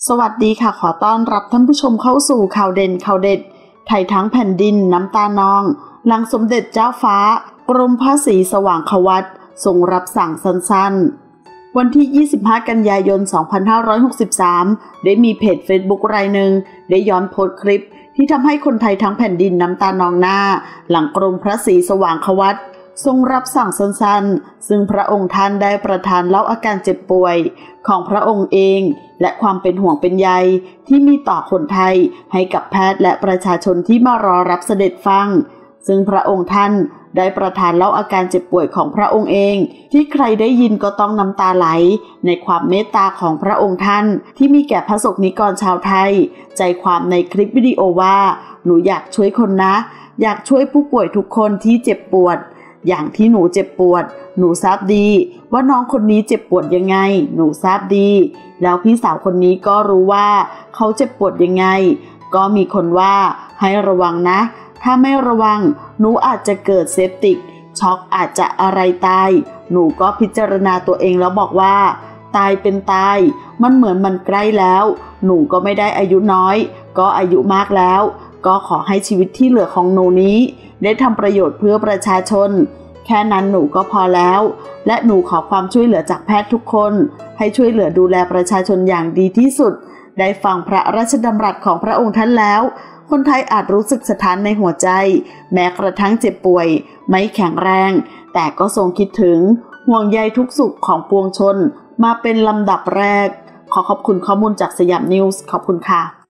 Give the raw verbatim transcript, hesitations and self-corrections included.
สวัสดีค่ะขอต้อนรับท่านผู้ชมเข้าสู่ข่าวเด่นข่าวเด็ดไทยทั้งแผ่นดินน้ำตานองหลังสมเด็จเจ้าฟ้ากรมพระศรีสว่างควัตรทรงรับสั่งสั้นๆวันที่ยี่สิบห้ากันยายนสองพันห้าร้อยหกสิบสามได้มีเพจ Facebook รายหนึ่งได้ย้อนโพสต์คลิปที่ทำให้คนไทยทั้งแผ่นดินน้ำตานองหน้าหลังกรมพระศรีสว่างควัตรทรงรับสั่งสั้นๆซึ่งพระองค์ท่านได้ประทานเล่าอาการเจ็บป่วยของพระองค์เองและความเป็นห่วงเป็นใยที่มีต่อคนไทยให้กับแพทย์และประชาชนที่มารอรับเสด็จฟังซึ่งพระองค์ท่านได้ประทานเล่าอาการเจ็บป่วยของพระองค์เองที่ใครได้ยินก็ต้องน้ำตาไหลในความเมตตาของพระองค์ท่านที่มีแก่พระสงฆ์นิกรชาวไทยใจความในคลิปวิดีโอว่าหนูอยากช่วยคนนะอยากช่วยผู้ป่วยทุกคนที่เจ็บปวดอย่างที่หนูเจ็บปวดหนูทราบดีว่าน้องคนนี้เจ็บปวดยังไงหนูทราบดีแล้วพี่สาวคนนี้ก็รู้ว่าเขาเจ็บปวดยังไงก็มีคนว่าให้ระวังนะถ้าไม่ระวังหนูอาจจะเกิดเซปติกช็อกอาจจะอะไรตายหนูก็พิจารณาตัวเองแล้วบอกว่าตายเป็นตายมันเหมือนมันใกล้แล้วหนูก็ไม่ได้อายุน้อยก็อายุมากแล้วก็ขอให้ชีวิตที่เหลือของหนูนี้ได้ทำประโยชน์เพื่อประชาชนแค่นั้นหนูก็พอแล้วและหนูขอความช่วยเหลือจากแพทย์ทุกคนให้ช่วยเหลือดูแลประชาชนอย่างดีที่สุดได้ฟังพระราชดำรัสของพระองค์ท่านแล้วคนไทยอาจรู้สึกสะท้านในหัวใจแม้กระทั่งเจ็บป่วยไม่แข็งแรงแต่ก็ทรงคิดถึงห่วงใยทุกสุขของปวงชนมาเป็นลำดับแรกขอขอบคุณข้อมูลจากสยามนิวส์ขอบคุณค่ะ